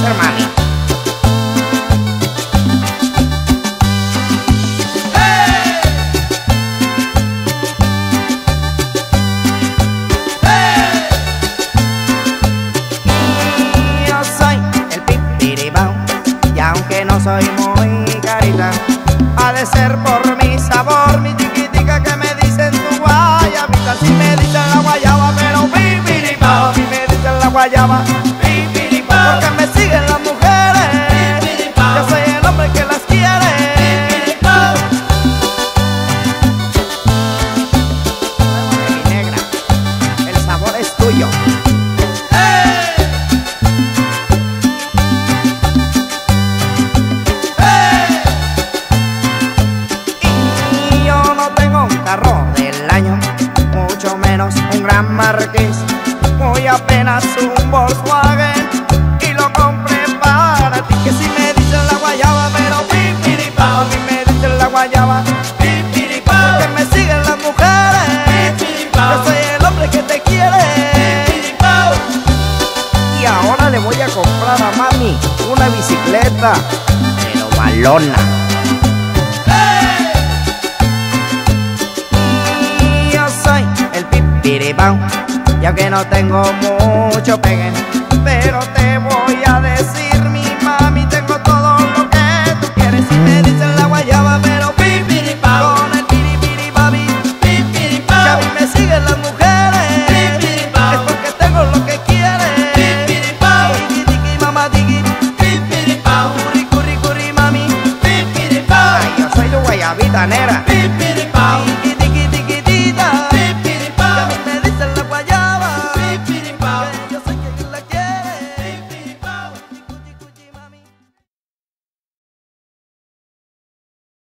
hacer, mami. Yo soy el pipiribao, y aunque no soy muy carita, ha de ser por mi sabor, mi chiquitica, que me dicen tu guayabita. Si me dicen la guayaba, pero pipiribao. Si me dicen la guayaba, pipiribao. Porque me siguen las mujeres, pipiribao. Yo soy el hombre que las quiere, pipiribao. Mi negra, el sabor es tuyo. Y yo no tengo un carro del año, mucho menos un gran marqués, muy apenas un Volkswagen, y lo compré para ti. Que si me dicen la guayaba, pero pipiripao. Si me dicen la guayaba, pipiripao. Que me siguen las mujeres, pipiripao. Yo soy el hombre que te quiere, pipiripao. Y ahora le voy a comprar a mami una bicicleta, pero balona. Y yo soy el pipiripao, y aunque no tengo mucho pegue, pero te voy a decir, mi mami, tengo todo lo que tú quieres. Si me dicen la guayaba, pero pipiripao. Con el piripiripapi, pipiripao. Que a mí me siguen las mujeres, pipiripao. Es porque tengo lo que quieres, pipiripao. Tiki tiki mamá tiki, pipiripao. Curri curri curri mami, pipiripao. Ay, yo soy tu guayabita negra.